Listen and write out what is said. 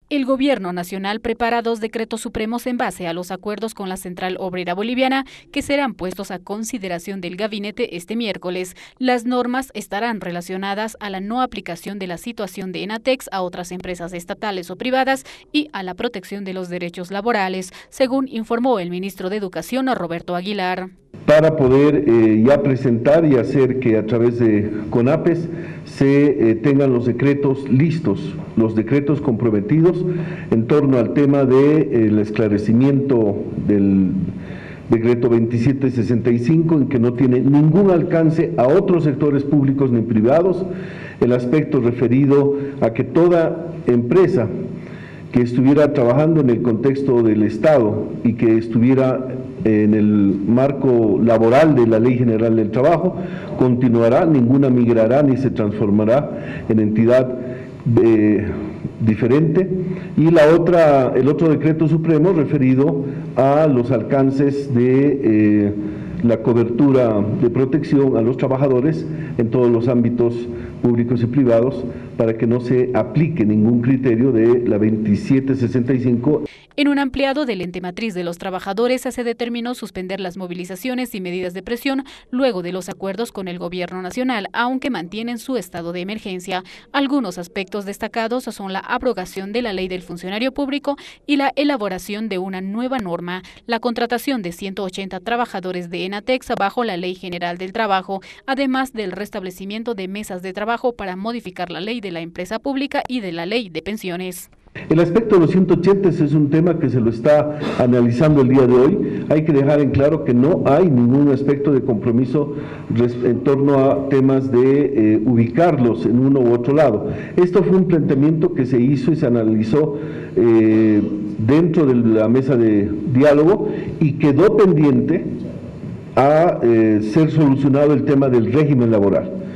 El Gobierno Nacional prepara 2 decretos supremos en base a los acuerdos con la Central Obrera Boliviana que serán puestos a consideración del gabinete este miércoles. Las normas estarán relacionadas a la no aplicación de la situación de Enatex a otras empresas estatales o privadas y a la protección de los derechos laborales, según informó el ministro de Educación, Roberto Aguilar. Para poder ya presentar y hacer que a través de CONAPES se tengan los decretos listos, los decretos comprometidos en torno al tema del esclarecimiento del decreto 2765, en que no tiene ningún alcance a otros sectores públicos ni privados, el aspecto referido a que toda empresa que estuviera trabajando en el contexto del Estado y que estuviera en el marco laboral de la Ley General del Trabajo, continuará, ninguna migrará ni se transformará en entidad diferente. Y el otro decreto supremo referido a los alcances de la cobertura de protección a los trabajadores en todos los ámbitos públicos y privados, para que no se aplique ningún criterio de la 2765. En un ampliado del ente matriz de los trabajadores se determinó suspender las movilizaciones y medidas de presión luego de los acuerdos con el Gobierno Nacional, aunque mantienen su estado de emergencia. Algunos aspectos destacados son la abrogación de la Ley del Funcionario Público y la elaboración de una nueva norma, la contratación de 180 trabajadores de Enatex bajo la Ley General del Trabajo, además del restablecimiento de mesas de trabajo para modificar la ley de la empresa pública y de la ley de pensiones. El aspecto de los 180 es un tema que se lo está analizando el día de hoy. Hay que dejar en claro que no hay ningún aspecto de compromiso en torno a temas de ubicarlos en uno u otro lado. Esto fue un planteamiento que se hizo y se analizó dentro de la mesa de diálogo y quedó pendiente a ser solucionado el tema del régimen laboral.